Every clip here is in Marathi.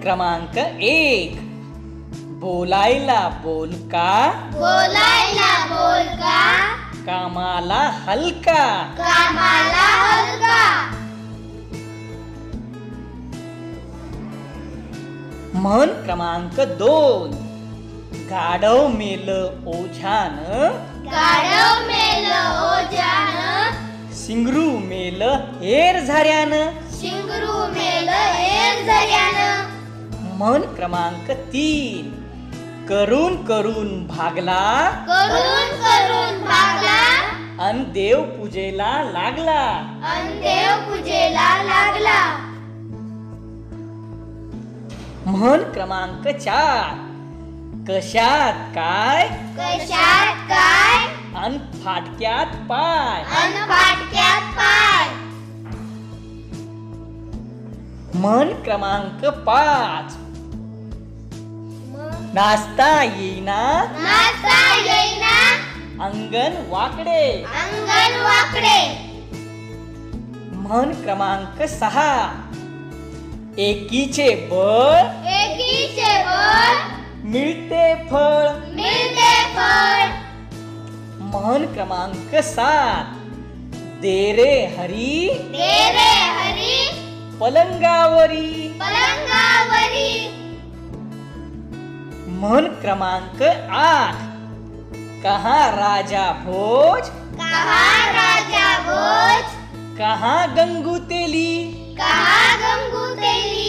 क्रमांक 1, बोलायला बोलका, बोलायला बोलका, कामाला हलका. कामाला हलका. म्हण क्रमांक 2, गाढव मेल ओझ्यान, गाढव मेल ओझ्यान, शिंगरू मेल हेर झऱ्यान. शिंगरू मेल हेर झऱ्यान. म्हण क्रमांक 3, करून करून भागला, करून करून भागला, अन देव पूजेला लागला. अन देव पूजेला लागला. म्हण क्रमांक 4, कशात काय, कशात काय, अन फाटक्यात पाय. अन फाटक्यात पाय. म्हण क्रमांक 5, नाचता येईना, नाचता येईना, अंगण वाकडे. अंगण वाकडे. म्हण क्रमांक 6, एकीचे बळ, एकीचे बळ, मिळते फळ. मिळते फळ. म्हण क्रमांक 7, दे रे हरी, दे रे हरी, पलंगावरी. पलंगावरी. म्हण क्रमांक 8, कहा राजा भोज, कहा राजा भोज, कहा गंगू तेली. कहा गंगू तेली.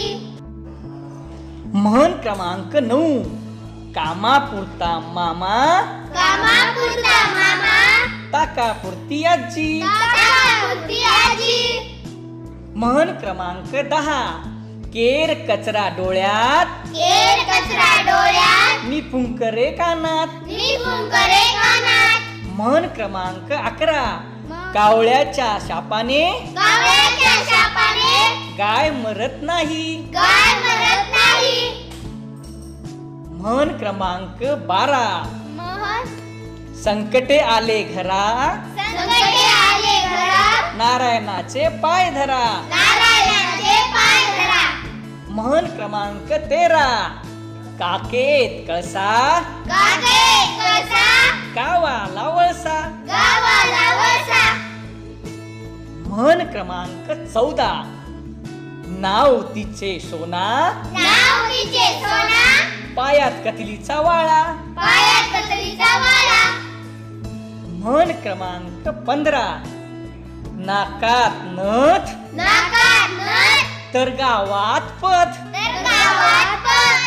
म्हण क्रमांक 9, कामापुरता मामा, कामापुरता मामा, ताकापुरती आजी. ताकापुरती आजी. म्हण क्रमांक 10, केर कचरा डोळ्यात, केर कचरा डोळ्यात, निपुंक करे कानात. निघून करे कानात. म्हण क्रमांक 11, कावळ्याच्या शापाने, कावळ्याच्या शापाने, गाय मरत नाही. गाय मरत नाही. म्हण क्रमांक 12, महन, संकटे आले घरा, संकटे आले घरा, नारायणाचे पाय धरा. नारायणाचे पाय धरा. म्हण क्रमांक 13, काकेत कळसा, गागे कळसा, गावाला वळसा. गावाला वळसा. म्हण क्रमांक 14, नाव तिचे सोना, नाव तिचे सोना, पायात कथलीचा वाळा. पायात कतलीचा वाळा. म्हण क्रमांक 15, नाकात नथ, नाकात नथ, तर गावात पथ. तर गावात पथ.